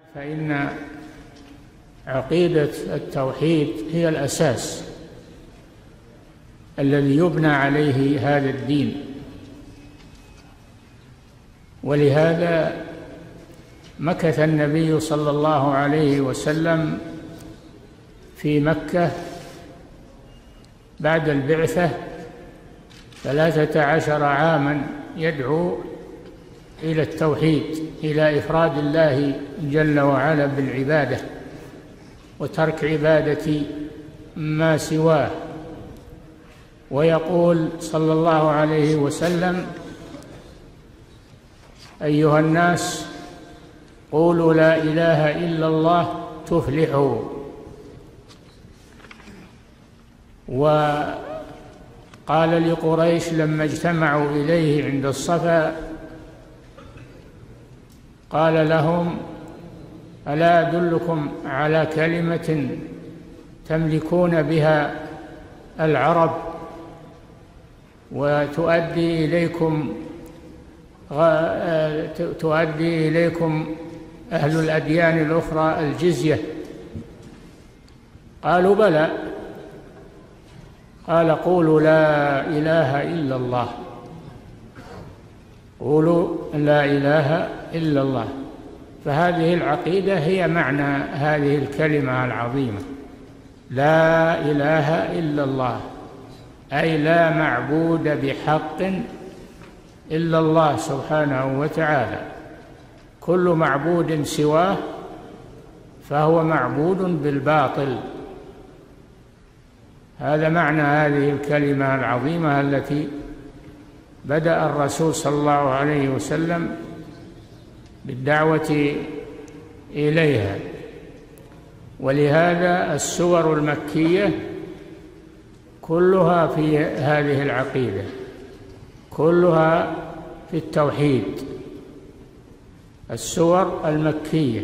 فإن عقيدة التوحيد هي الأساس الذي يبنى عليه هذا الدين. ولهذا مكث النبي صلى الله عليه وسلم في مكة بعد البعثة 13 عاما يدعو إلى التوحيد، إلى إفراد الله جل وعلا بالعبادة وترك عبادة ما سواه. ويقول صلى الله عليه وسلم: أيها الناس قولوا لا إله إلا الله تفلحوا. وقال لقريش لما اجتمعوا إليه عند الصفا، قال لهم: ألا أدلكم على كلمة تملكون بها العرب وتؤدي إليكم أهل الأديان الأخرى الجزية؟ قالوا: بلى. قال: قولوا لا إله إلا الله، قولوا لا إله إلا الله. فهذه العقيدة هي معنى هذه الكلمة العظيمة: لا إله إلا الله، أي لا معبود بحق إلا الله سبحانه وتعالى. كل معبود سواه فهو معبود بالباطل. هذا معنى هذه الكلمة العظيمة التي بدأ الرسول صلى الله عليه وسلم بالدعوة إليها. ولهذا السور المكية كلها في هذه العقيدة، كلها في التوحيد، السور المكية.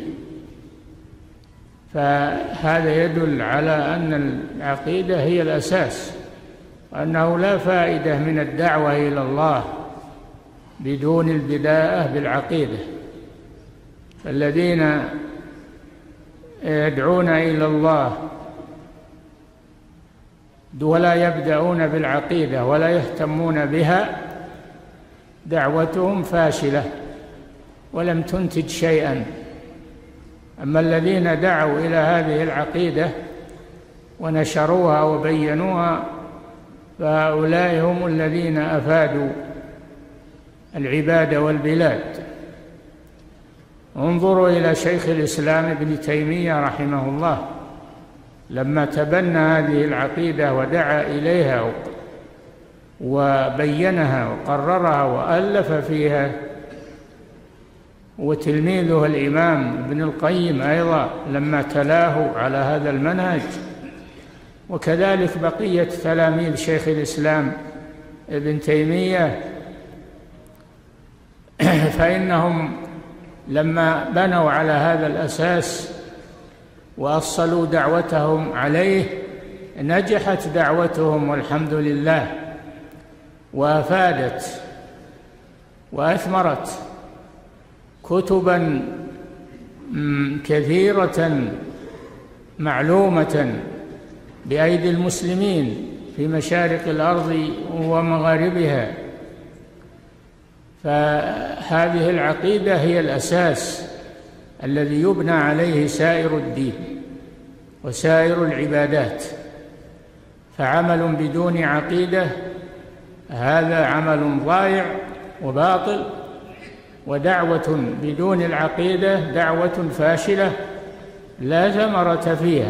فهذا يدل على أن العقيدة هي الأساس، وأنه لا فائدة من الدعوة إلى الله بدون البداية بالعقيدة. فالذين يدعون إلى الله ولا يبدأون بالعقيدة ولا يهتمون بها دعوتهم فاشلة ولم تنتج شيئا. أما الذين دعوا إلى هذه العقيدة ونشروها وبينوها فهؤلاء هم الذين أفادوا العباد والبلاد. انظروا إلى شيخ الإسلام ابن تيمية رحمه الله لما تبنى هذه العقيدة ودعا إليها وبينها وقررها وألف فيها، وتلميذه الإمام ابن القيم أيضا لما تلاه على هذا المنهج، وكذلك بقية تلاميذ شيخ الإسلام ابن تيمية. فإنهم لما بنوا على هذا الأساس وأصلوا دعوتهم عليه نجحت دعوتهم والحمد لله، وأفادت وأثمرت كتبا كثيرة معلومة بأيدي المسلمين في مشارق الأرض ومغاربها. فهذه العقيدة هي الأساس الذي يبنى عليه سائر الدين وسائر العبادات. فعمل بدون عقيدة هذا عمل ضائع وباطل، ودعوة بدون العقيدة دعوة فاشلة لا ثمرة فيها.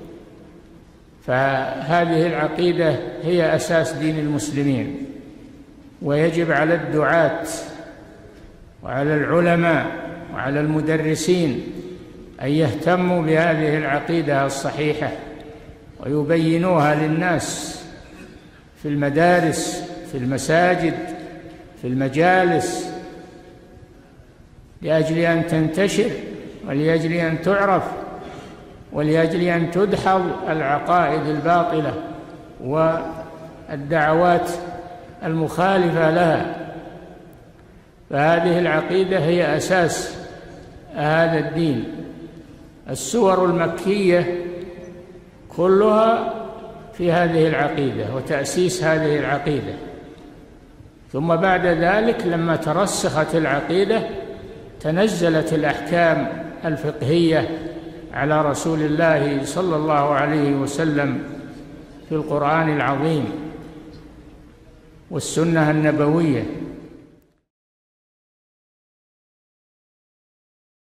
فهذه العقيدة هي أساس دين المسلمين، ويجب على الدعاة وعلى العلماء وعلى المدرسين أن يهتموا بهذه العقيدة الصحيحة ويبينوها للناس في المدارس، في المساجد، في المجالس، لأجل أن تنتشر ولأجل أن تعرف ولأجل أن تدحض العقائد الباطلة والدعوات المخالفة لها. فهذه العقيدة هي أساس هذا الدين، السور المكية كلها في هذه العقيدة وتأسيس هذه العقيدة. ثم بعد ذلك لما ترسخت العقيدة تنزلت الأحكام الفقهية على رسول الله صلى الله عليه وسلم في القرآن العظيم والسنة النبوية.